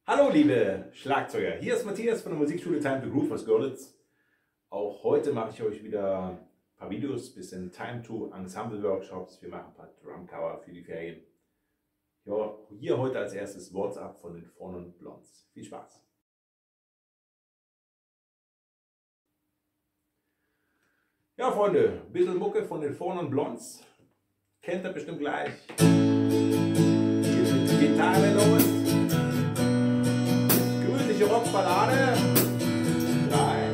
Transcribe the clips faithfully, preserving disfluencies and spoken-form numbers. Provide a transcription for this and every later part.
Hallo liebe Schlagzeuger, hier ist Matthias von der Musikschule Time to Groove aus Görlitz. Auch heute mache ich euch wieder ein paar Videos, bisschen Time to Ensemble Workshops. Wir machen ein paar Drumcover für die Ferien. Ja, hier heute als erstes What's Up von den Four Non Blondes. Viel Spaß! Ja Freunde, ein bisschen Mucke von den Four Non Blondes. Kennt ihr bestimmt gleich. Hier sind die Gitarre los. Gemütliche Rockballade. Drei.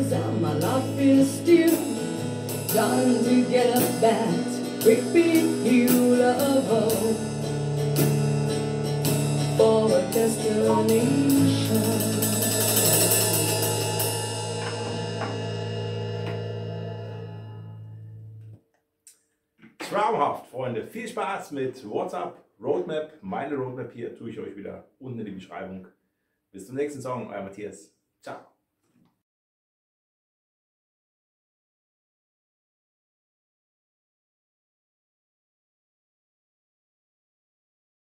'cause my life is still trying to get that great big hill of hope for a destination. Traumhaft, Freunde. Viel Spaß mit WhatsApp, Roadmap. Meine Roadmap hier tue ich euch wieder unten in die Beschreibung. Bis zum nächsten Song, euer Matthias. Ciao.